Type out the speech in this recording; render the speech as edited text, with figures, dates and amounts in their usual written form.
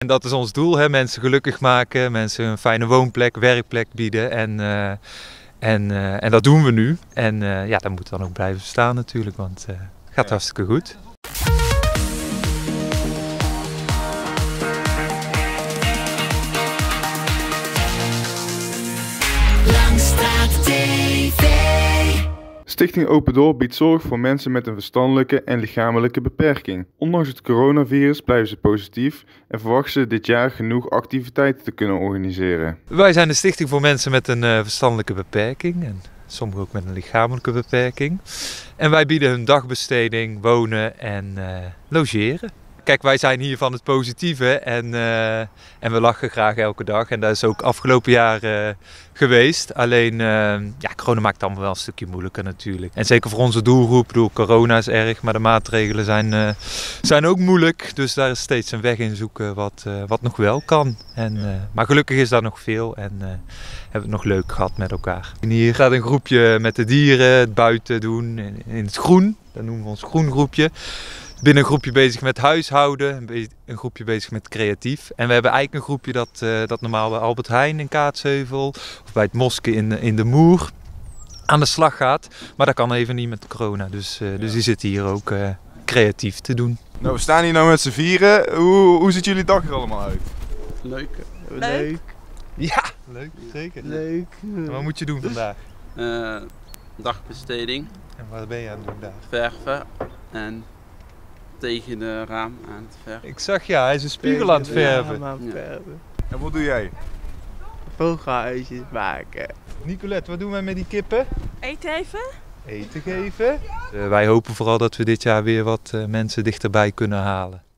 En dat is ons doel, hè? Mensen gelukkig maken, mensen een fijne woonplek, werkplek bieden en dat doen we nu. En ja, dat moet dan ook blijven staan natuurlijk, want het gaat hartstikke goed. Stichting Open Door biedt zorg voor mensen met een verstandelijke en lichamelijke beperking. Ondanks het coronavirus blijven ze positief en verwachten ze dit jaar genoeg activiteiten te kunnen organiseren. Wij zijn de stichting voor mensen met een verstandelijke beperking en sommigen ook met een lichamelijke beperking. En wij bieden hun dagbesteding, wonen en logeren. Kijk, wij zijn hier van het positieve en we lachen graag elke dag. En dat is ook afgelopen jaar geweest. Alleen, ja, corona maakt het allemaal wel een stukje moeilijker natuurlijk. En zeker voor onze doelgroep, ik bedoel, corona is erg, maar de maatregelen zijn ook moeilijk. Dus daar is steeds een weg in zoeken wat nog wel kan. Maar gelukkig is daar nog veel en hebben we het nog leuk gehad met elkaar. En hier gaat een groepje met de dieren het buiten doen in het groen. Dat noemen we ons groengroepje. Binnen een groepje bezig met huishouden, een groepje bezig met creatief. En we hebben eigenlijk een groepje dat normaal bij Albert Heijn in Kaatsheuvel of bij het Moske in de Moer aan de slag gaat. Maar dat kan even niet met corona, dus die zitten hier ook creatief te doen. Nou, we staan hier nou met z'n vieren. Hoe ziet jullie dag er allemaal uit? Leuk. Ja, leuk, zeker. Leuk. En wat moet je doen vandaag? Dagbesteding, En wat ben je aan het doen daar? verven en tegen de raam aan het verven. Ik zag ja, hij is een spiegel aan het verven. En wat doe jij? Vogelhuisjes maken. Nicolette, wat doen wij met die kippen? Eten even? Eten geven. Wij hopen vooral dat we dit jaar weer wat mensen dichterbij kunnen halen.